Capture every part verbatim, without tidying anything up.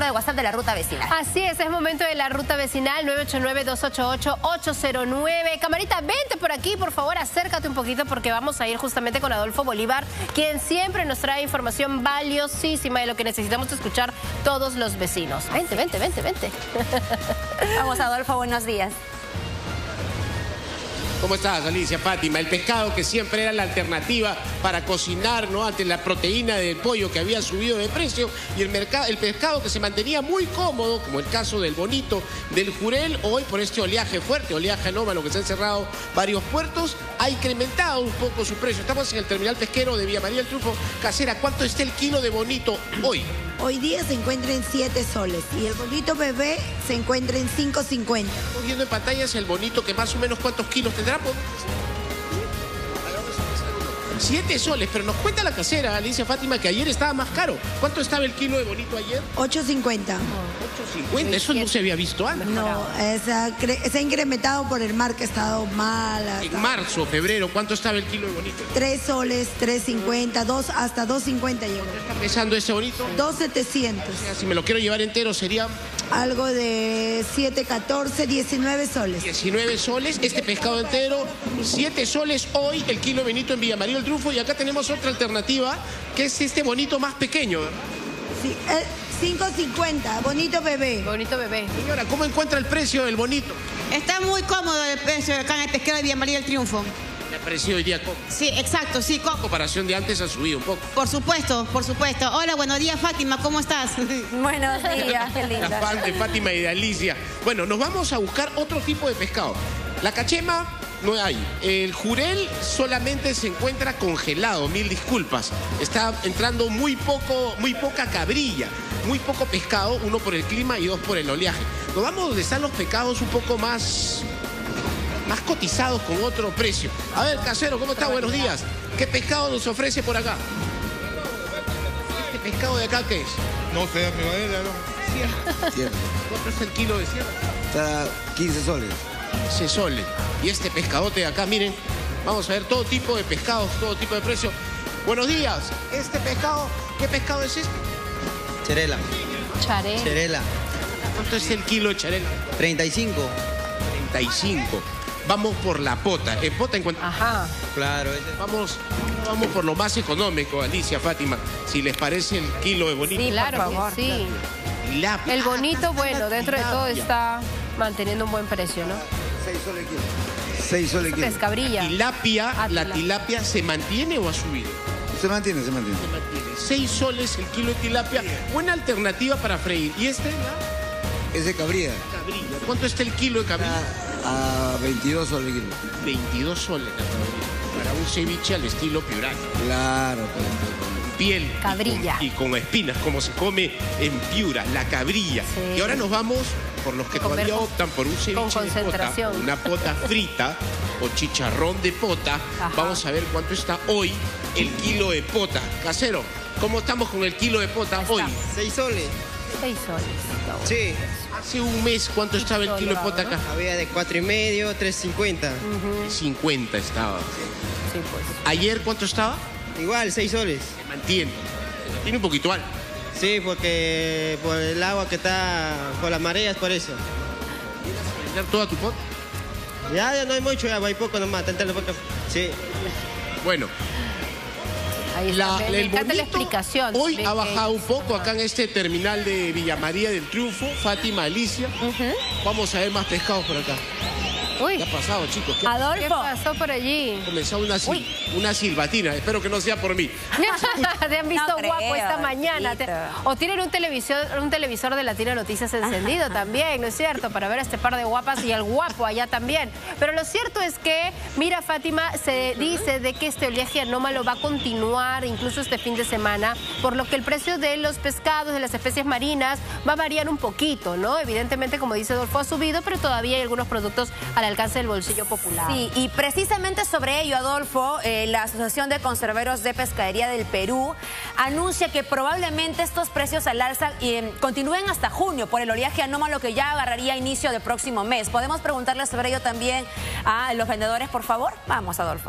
de WhatsApp de la ruta vecinal. Así es, es momento de la ruta vecinal nueve ocho nueve, dos ocho ocho, ocho cero nueve. Camarita, vente por aquí, por favor, acércate un poquito porque vamos a ir justamente con Adolfo Bolívar, quien siempre nos trae información valiosísima de lo que necesitamos escuchar todos los vecinos. Vente, vente, vente, vente. Vamos, Adolfo, buenos días. ¿Cómo estás, Alicia, Fátima? El pescado que siempre era la alternativa para cocinar, ¿no?, ante la proteína del pollo que había subido de precio, y el, mercado, el pescado que se mantenía muy cómodo, como el caso del bonito, del jurel, hoy por este oleaje fuerte, oleaje anómalo que se han cerrado varios puertos, ha incrementado un poco su precio. Estamos en el terminal pesquero de Villa María del Triunfo. Casera, ¿cuánto está el kilo de bonito hoy? Hoy día se encuentra en siete soles y el bonito bebé se encuentra en cinco cincuenta. Estamos viendo en pantallas el bonito que más o menos cuántos kilos tendrá. siete soles, pero nos cuenta la casera, Alicia, Fátima, que ayer estaba más caro. ¿Cuánto estaba el kilo de bonito ayer? ocho cincuenta. ocho cincuenta, eso no se había visto antes. No, esa, se ha incrementado por el mar que ha estado mal. Hasta... En marzo, febrero, ¿cuánto estaba el kilo de bonito? tres soles, tres cincuenta, dos, hasta dos cincuenta llegó. ¿Qué está pesando ese bonito? dos setecientos. O sea, si me lo quiero llevar entero sería... Algo de siete catorce, diecinueve soles. diecinueve soles, este pescado entero, siete soles hoy el kilo de bonito en Villa María del Triunfo. Y acá tenemos otra alternativa, que es este bonito más pequeño. Sí, eh, cinco cincuenta, bonito bebé. Bonito bebé. Señora, ¿cómo encuentra el precio del bonito? Está muy cómodo el precio acá en el pesquero de Villa María del Triunfo. ¿Le ha parecido hoy día cómo? Sí, exacto, sí. En comparación de antes ha subido un poco. Por supuesto, por supuesto. Hola, buenos días, Fátima, ¿cómo estás? Buenos días, qué La linda. fan de Fátima y de Alicia. Bueno, nos vamos a buscar otro tipo de pescado. La cachema no hay. El jurel solamente se encuentra congelado, mil disculpas. Está entrando muy poco, muy poca cabrilla, muy poco pescado, uno por el clima y dos por el oleaje. Nos vamos donde están los pescados un poco más... más cotizados con otro precio. A ver, casero, ¿cómo está? Buenos días. ¿Qué pescado nos ofrece por acá? ¿Este pescado de acá qué es? No sé, me va a ir, ¿no? Sierra. ¿Cuánto está el kilo de sierra? Está quince soles. quince soles. Y este pescadote de acá, miren, vamos a ver todo tipo de pescados, todo tipo de precio. Buenos días. Este pescado, ¿qué pescado es este? Cherela. Charé. Cherela. ¿Cuánto es el kilo de charela? treinta y cinco. treinta y cinco. Vamos por la pota. En pota encuentra... Ajá. Claro. Ese... Vamos, vamos por lo más económico, Alicia, Fátima. Si les parece el kilo de bonito. Sí, claro, por favor. sí. Tilapia. El bonito, Ah, bueno, dentro de todo tilapia. está manteniendo un buen precio, ¿no? seis soles el kilo. seis soles el kilo. Pescabrilla. Tilapia, Ah, ¿la tilapia. tilapia se mantiene o ha subido? Se mantiene, se mantiene. Se mantiene. seis soles el kilo de tilapia. Buena alternativa para freír. ¿Y este? La Es de cabrilla. cabrilla. ¿Cuánto está el kilo de cabrilla? Está a veintidós soles el kilo. veintidós soles la cabrilla. Para un ceviche al estilo Piuraco. Claro. Piel. Cabrilla. Y con, y con espinas, como se come en Piura, la cabrilla. Sí. Y ahora nos vamos por los que Comer todavía con- optan por un ceviche con de pota, concentración. una pota frita o chicharrón de pota. Ajá. Vamos a ver cuánto está hoy el kilo de pota. Casero, ¿cómo estamos con el kilo de pota hoy? seis soles. Seis soles. Sí. Hace un mes, ¿cuánto estaba el kilo de pota acá? Había de cuatro y medio, tres cincuenta. cincuenta estaba. Sí, pues. ¿Ayer cuánto estaba? Igual, seis soles. Se mantiene. Se mantiene un poquito alto. Sí, porque por el agua que está, por las mareas, por eso. ¿Vender toda tu pota? Ya, ya no hay mucho, ya hay poco nomás, tentarlo poco. Sí. Bueno, Ahí está. la, me, me el encanta la bonito explicación. hoy de ha que- bajado un poco acá en este terminal de Villa María del Triunfo. Fátima, Alicia. Vamos a ver más pescados por acá. Uy, ¿Qué ha pasado, chicos? ¿Qué ha ¿qué Adolfo. pasó por allí? comenzado una, sil- una silbatina? Espero que no sea por mí. Te han visto No creo, guapo esta mañana. Te- Adolfito. o tienen un televisor, un televisor de Latina Noticias encendido también, ¿no es cierto? Para ver a este par de guapas y al guapo allá también. Pero lo cierto es que, mira, Fátima, se dice de que este oleaje anómalo va a continuar incluso este fin de semana, por lo que el precio de los pescados, de las especies marinas, va a variar un poquito, ¿no? Evidentemente, como dice Adolfo, ha subido, pero todavía hay algunos productos al alcance del bolsillo popular. Sí, y precisamente sobre ello, Adolfo, eh, la Asociación de Conserveros de Pescadería del Perú anuncia que probablemente estos precios al alza eh, continúen hasta junio por el oleaje anómalo que ya agarraría a inicio del próximo mes. ¿Podemos preguntarle sobre ello también a los vendedores, por favor? Vamos, Adolfo.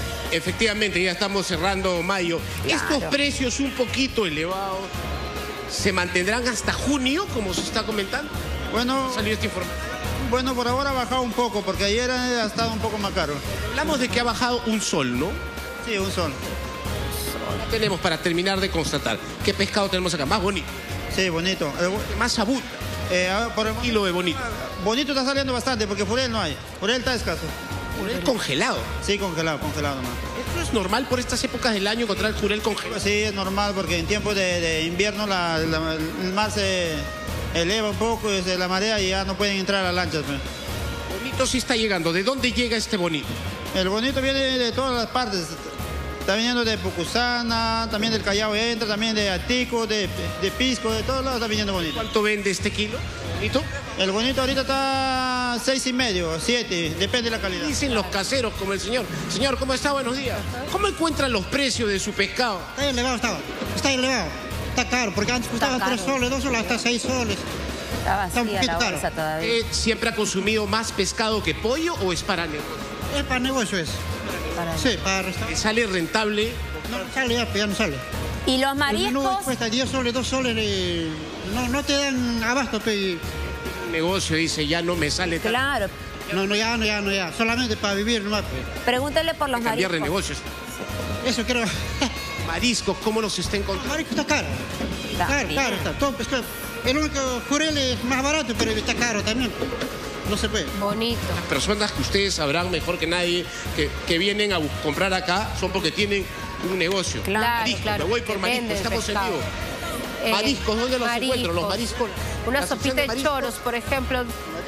Efectivamente, ya estamos cerrando mayo. Claro. Estos precios un poquito elevados ¿Se mantendrán hasta junio, como se está comentando? Bueno, ¿Salió esta información? bueno, por ahora ha bajado un poco, porque ayer ha estado un poco más caro. Hablamos de que ha bajado un sol, ¿no? Sí, un sol. ¿Qué tenemos para terminar de constatar? ¿Qué pescado tenemos acá? Más bonito. Sí, bonito. Eh, Más abunda. eh, a ver, por el- Kilo de bonito. bonito está saliendo bastante, porque Furel no hay. Furel está escaso. Jurel congelado. Sí, congelado, congelado nomás. ¿Esto es normal por estas épocas del año encontrar el jurel congelado? Sí, es normal, porque en tiempos de, de invierno la, la- el mar se eleva un poco, desde la marea y ya no pueden entrar a las lanchas. Pues. Bonito sí está llegando. ¿De dónde llega este bonito? El bonito viene de todas las partes. Está viniendo de Pucusana, también del Callao entra, también de Atico, de, de Pisco, de todos lados está viniendo bonito. ¿Cuánto vende este kilo? ¿Bonito? El bonito ahorita está seis y medio, siete, depende de la calidad. Dicen los caseros como el señor. Señor, ¿cómo está? Buenos días. ¿Cómo encuentran los precios de su pescado? Está elevado, está. Está elevado. Está caro, porque antes costaba caro. tres soles, dos soles, hasta seis soles. Está Está un vacía poquito la caro. bolsa todavía. ¿Eh, ¿Siempre ha consumido más pescado que pollo o es para negocio? Es para negocio es. Para- Sí, para ¿Le restaurar. sale rentable? No sale ya, pues ya no sale. ¿Y los El menú mariscos? cuesta diez soles, dos soles, eh, no, no te dan abasto, pe. Un negocio dice, ya no me sale tan... Claro. No, no, ya, no, ya, no, ya. Solamente para vivir nomás, pe. Pregúntale por los Cambiar de mariscos. negocios. Eso quiero. Mariscos, ¿cómo los está encontrando? Marico está caro. Está Caro, bien. caro está. Todo pescado. El único jurel es más barato, pero está caro también. pe. No se puede. Bonito. Personas que ustedes sabrán mejor que nadie que, que vienen a bu- comprar acá son porque tienen un negocio. Claro, Mariscos, claro, me voy por que mariscos, venden estamos en pescado. vivo. Eh, Mariscos, ¿dónde los encuentro? Los mariscos. Una la sección sopita de mariscos. choros, por ejemplo.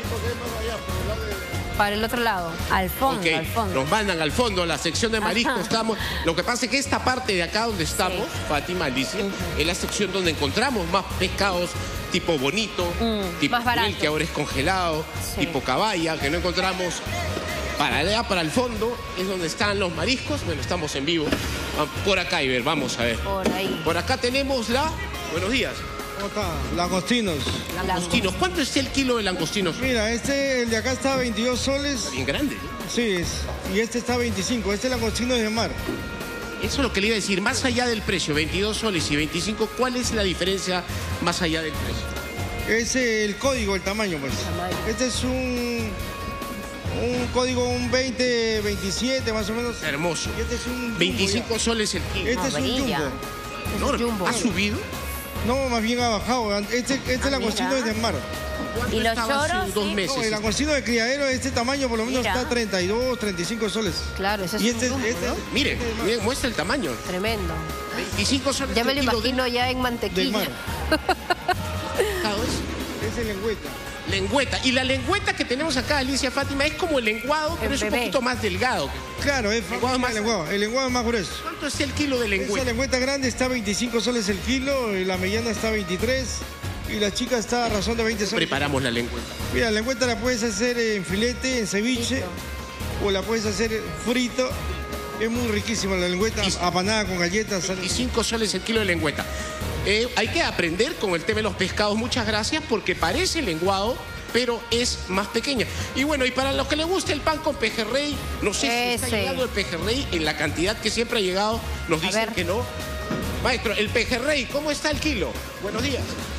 Para el otro lado. Al fondo, Ok, al fondo. nos mandan al fondo a la sección de mariscos. Ajá. Estamos. Lo que pasa es que esta parte de acá donde estamos, Sí. Fátima, Alicia, es la sección donde encontramos más pescados tipo bonito, tipo más barato. jurel, que ahora es congelado, Sí. tipo caballa, que no encontramos. Para allá, para el fondo, es donde están los mariscos. Bueno, estamos en vivo. Ah, Por acá, Iber, vamos a ver. Por ahí. Por acá tenemos la... Buenos días. ¿Cómo está? Langostinos. Langostinos. ¿Cuánto está el kilo de langostinos? Mira, este, el de acá está a veintidós soles. Bien grande, ¿no? Sí, es, y este está a veinticinco. Este langostino es de mar. Eso es lo que le iba a decir. Más allá del precio, veintidós soles y veinticinco, ¿cuál es la diferencia más allá del precio? Es el código, el tamaño, pues. Tamaño. Este es un, un código, un veinte, veintisiete más o menos. Hermoso. Y este es un jumbo veinticinco soles el ya. kilo. Este es un brilla. jumbo. No, es jumbo. ¿Ha subido? No, más bien ha bajado. Este, este langostino mira. es de mar. ¿Cuánto ¿Y los estaba hace choros? dos Sí. meses? No, el langostino de criadero de este tamaño por lo menos Mira. está a treinta y dos, treinta y cinco soles. Claro, ese es Y un este, jumbo, este, ¿no? Mire, mire, muestra el tamaño. Tremendo. veinticinco soles Ya me el lo kilo de imagino ya en del mantequilla. mar. pescado es Es el lengüeta. lengüeta. Y la lengüeta que tenemos acá, Alicia Fátima, es como el lenguado, pero El es un bebé. poquito más delgado. Claro, es Lenguado más- el lenguado. El lenguado es más grueso. ¿Cuánto es el kilo de Esa lengüeta? lengüeta grande está a veinticinco soles el kilo, y la mediana está a veintitrés y la chica está a razón de veinte soles. Preparamos la lengüeta. Mira, la lengüeta la puedes hacer en filete, en ceviche, o la puedes hacer frito. Es muy riquísima la lengüeta, Y- apanada con galletas. veinticinco soles el kilo de lengüeta. Eh, hay que aprender con el tema de los pescados. Muchas gracias, porque parece lenguado, pero es más pequeña. Y bueno, y para los que les gusta el pan con pejerrey, no sé si está Ese. llegando el pejerrey en la cantidad que siempre ha llegado. Nos A dicen ver. que no. Maestro, el pejerrey, ¿cómo está el kilo? Buenos días.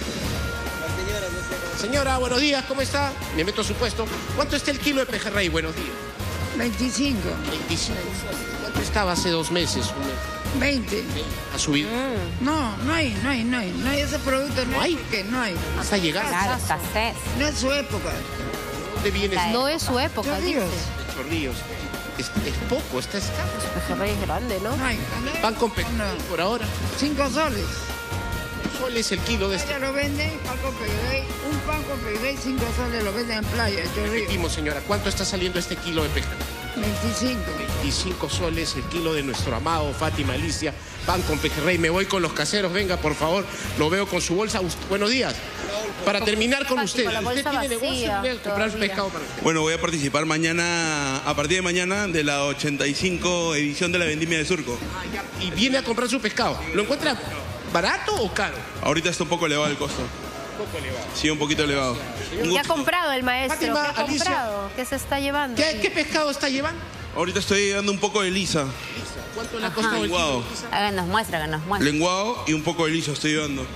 Señora, buenos días, ¿cómo está? Me meto a su puesto. ¿Cuánto está el kilo de pejerrey? Buenos días. veinticinco, veinticinco. ¿Cuánto estaba hace dos meses? Un mes? veinte. ¿Ha subido? No, no hay, no hay, no hay. No hay ese producto, no, ¿No hay? hay. Porque no hay. Hasta llegar. Claro, escasez. No es su época. ¿Dónde viene? La- No es su época, Yo dice. digo, De Chorrillos. Es, es poco, está escaso. Pejerrey es grande, ¿no? no hay. Pan con pejerrey No. por ahora. Cinco soles. ¿Cuál es el kilo de este? Ella lo vende, pan con pejerrey. Un pan con pejerrey, cinco soles lo venden en playa, Chorrillos. Repetimos, señora, ¿cuánto está saliendo este kilo de pejerrey? veinticinco. veinticinco soles el kilo de nuestro amado Fátima Alicia. Pan con pejerrey. Me voy con los caseros. Venga, por favor. Lo veo con su bolsa. Ust- Buenos días. Para terminar con Fátima, usted. la ¿Usted bolsa tiene negocio? vacía Voy a comprar todavía. pescado para usted. Bueno, voy a participar mañana, a partir de mañana, de la ochenta y cinco edición de la Vendimia de Surco. Ah, ya. Y viene a comprar su pescado. ¿Lo encuentra barato o caro? Ahorita está un poco elevado el costo. Un poco elevado. Sí, un poquito elevado. Un ¿Qué ha gusto. comprado el maestro? Fátima, ¿Qué ha Alicia. comprado? ¿Qué se está llevando? ¿Qué, qué pescado está llevando? Ahorita estoy dando un poco de lisa, ¿Cuánto le ha costado el kilo? lenguado. Háganos muestra, háganos muestra. Lenguado y un poco de lisa estoy llevando.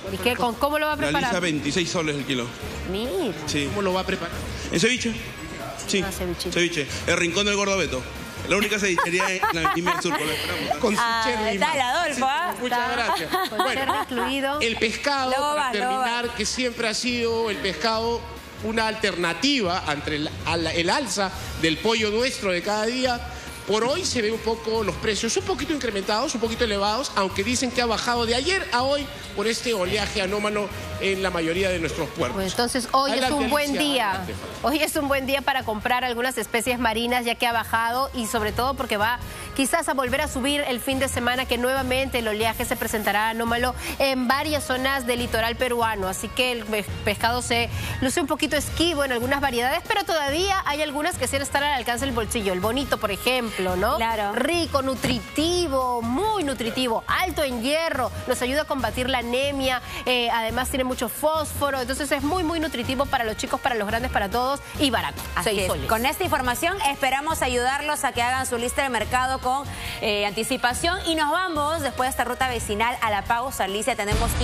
¿Y qué, con, cómo lo va a La preparar? lisa, veintiséis soles el kilo. Mira. Sí. ¿Cómo lo va a preparar? ¿En ceviche? Sí, Ah, cevichito. ceviche. El Rincón del Gordo Beto. La única cevichería en la Vendimia del Sur, por lo esperamos. ¿eh? Con su Ah, cherry. dale, Adolfo, ¿ah? Muchas gracias. Con Bueno, cherry incluido. el pescado, Luego para va, luego terminar, que siempre ha sido el pescado una alternativa ante el, al- el alza del pollo nuestro de cada día. Por hoy se ve un poco los precios un poquito incrementados, un poquito elevados, aunque dicen que ha bajado de ayer a hoy por este oleaje anómalo en la mayoría de nuestros puertos. Pues entonces hoy es Adelante, un buen Alicia, día. adelante. Hoy es un buen día para comprar algunas especies marinas ya que ha bajado y sobre todo porque va quizás a volver a subir el fin de semana, que nuevamente el oleaje se presentará anómalo en varias zonas del litoral peruano. Así que el pescado se luce un poquito esquivo en algunas variedades, pero todavía hay algunas que sí están al alcance del bolsillo. El bonito, por ejemplo, ¿no? Claro. Rico, nutritivo, muy nutritivo, alto en hierro, nos ayuda a combatir la anemia, eh, además tiene mucho fósforo, entonces es muy, muy nutritivo para los chicos, para los grandes, para todos y barato. Así seis es. soles. Con esta información esperamos ayudarlos a que hagan su lista de mercado con eh, anticipación y nos vamos después de esta ruta vecinal a la pausa. Alicia, tenemos